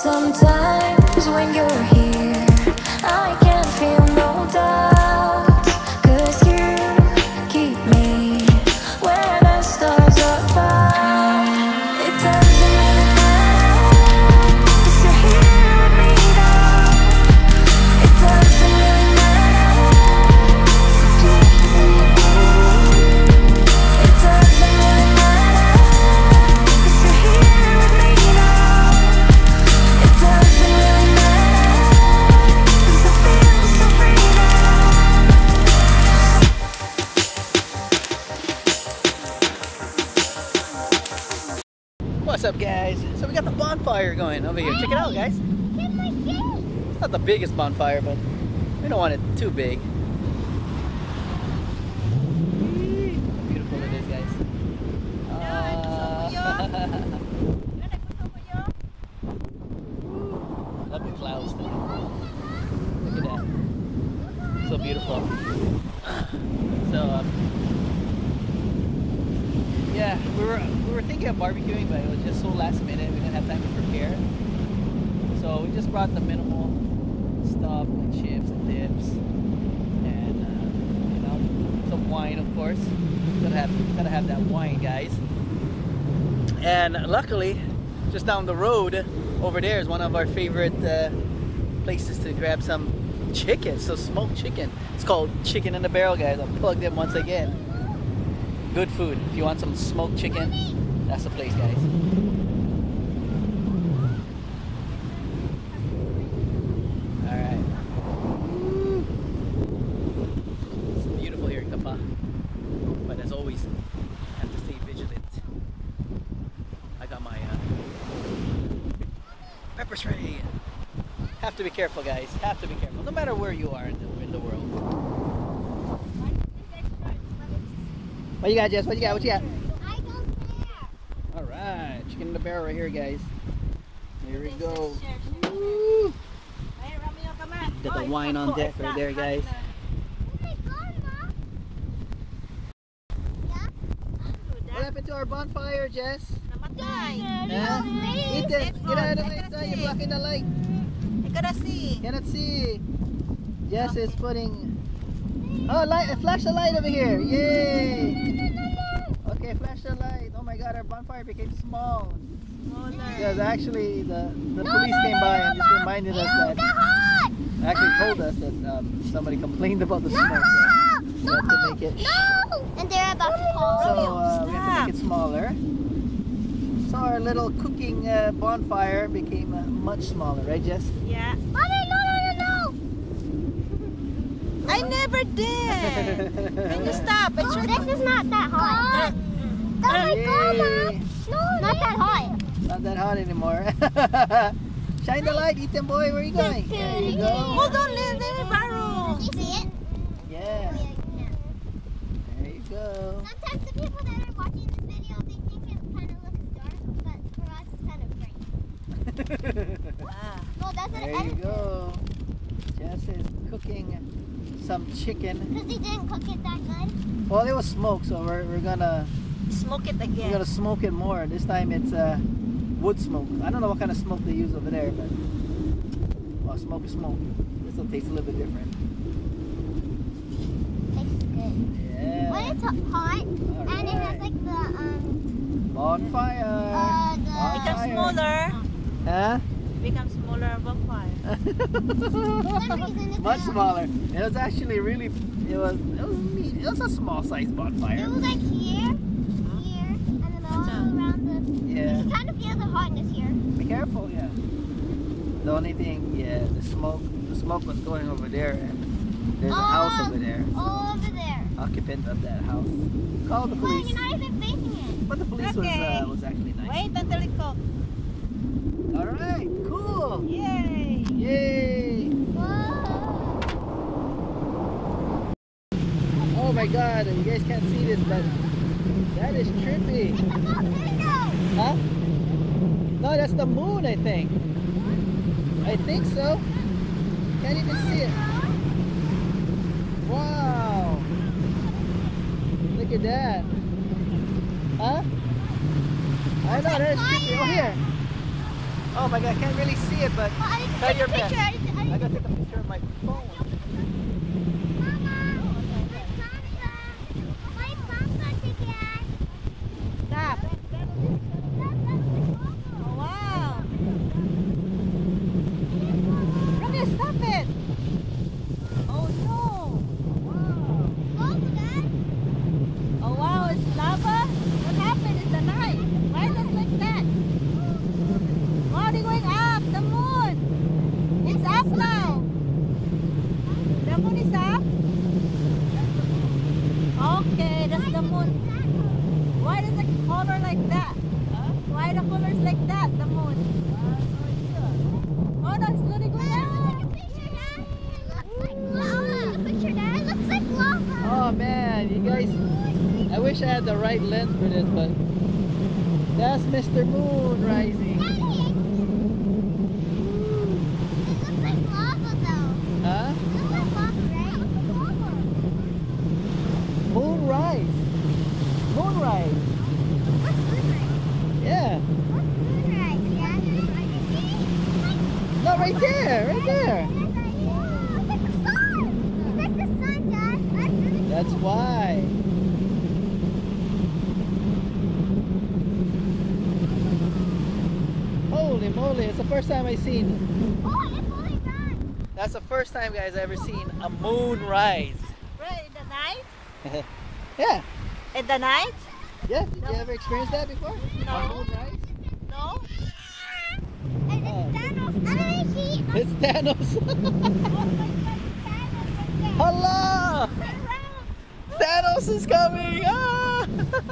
Sometimes when you're here, I can feel no doubts, 'cause you keep me where the stars are found. It doesn't really matter, 'cause you're here with me now. It doesn't really matter, it doesn't really matter, 'cause you're here with me now. It doesn't really matter, 'cause I feel so free now. What's up, guys? So we got the bonfire going over here. Check it out, guys. It's not the biggest bonfire, but we don't want it too big. How beautiful it is, guys. Love the clouds there. Look at that. So beautiful. So yeah, we were thinking of barbecuing, but it was just so last minute. We didn't have time to prepare. So we just brought the minimal stuff, like chips and dips, and you know, some wine, of course. Gotta have that wine, guys. And luckily, just down the road over there is one of our favorite places to grab some chicken. So smoked chicken. It's called Chicken in the Barrel, guys. I'll plug them once again. Good food. If you want some smoked chicken, that's the place, guys. Alright. It's beautiful here in Kapa. But as always, I have to stay vigilant. I got my pepper spray. Have to be careful, guys. Have to be careful. No matter where you are in the world. What you got, Jess? What you got? What you got? I don't care. Alright, chicken in the barrel right here, guys. Here we go. Share. Woo! Ay, Romeo, come on. Got the wine on deck right there, guys. Oh my God, Ma. What happened to our bonfire, Jess? Namatay. Huh? Ethan, get out of the way. You're blocking the light. I gotta see. Cannot see. Jess is putting... Oh, light! Flash the light over here! Yay! Okay, flash the light. Oh my God, our bonfire became small. Because actually, the police came by and just reminded us that... Actually told us that somebody complained about the smoke. So we have to make it... And they're about to fall. So we have to make it smaller. So our little cooking bonfire became much smaller, right, Jess? Yeah. Mommy, no. I never did. Can you stop? This is not that hot. Oh my God, Mom. No, not that hot. Not that hot anymore. Shine the light, Ethan boy. Where are you going? There you go. Hold on, let me borrow. Can you see it? Yeah. There you go. Sometimes the people that are watching this video, they think it kind of looks dark, but for us it's kind of bright. Wow. No, that's an There you go. Jess is cooking some chicken. Because they didn't cook it that good. Well, it was smoked, so we're gonna Smoke it we're again. gonna smoke it more. This time it's wood smoke. I don't know what kind of smoke they use over there, but well, smoke is smoke. This will taste a little bit different. Tastes good. Yeah. When it's hot, and it has like the bonfire. becomes smaller. Huh? Becomes smaller bonfire. Much smaller. It was actually really. It was a small size bonfire. It was like here, and then all around the. Yeah. You kind of feel the hotness here. Be careful, yeah. The only thing, yeah, the smoke was going over there, and there's a house over there. Over there. Occupant of that house. Call the But police. you're not even facing it. But the police was actually nice. Wait until it cooks. All right, cool. Yay! Yay! Whoa! Oh my God, you guys can't see this, but that is trippy. Huh? No, that's the moon, I think. I think so. Can't even see it. Wow! Look at that. Huh? I know, that's trippy. Oh, here. Oh my god, I can't really see it, but Oh, I need to try take your a best. picture. I gotta take a picture of my phone. Stop. Oh, wow. Romeo, stop it. Oh, no. Oh, wow. It's lava? What happened? It's the night. Why is it like that? Wow, they're going up. The moon. It's up now. The moon is up? Okay, that's the moon. Why does the color like that? Why the colors like that, the moon? Oh no, it's literally going up. Oh man, you guys, I wish I had the right lens for this, but that's Mr. Moon rising. Huh? Moonrise. Moonrise. Yeah. No, right there, right there. That's why. Holy moly, it's the first time I've seen it. That's the first time, guys, I've ever seen a moon rise. Right, in the night? Yeah. In the night? Yeah, did you ever experience that before? No. A moon rise? No? It's Thanos. Hello! Thanos is coming! Ah!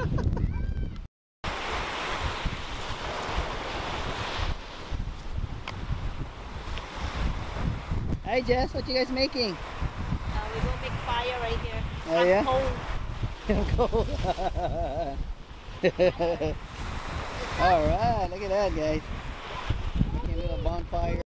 Hi Jess, what you guys making? We will make fire right here. Oh, yeah? Cold. Alright, look at that guys. Making a little bonfire.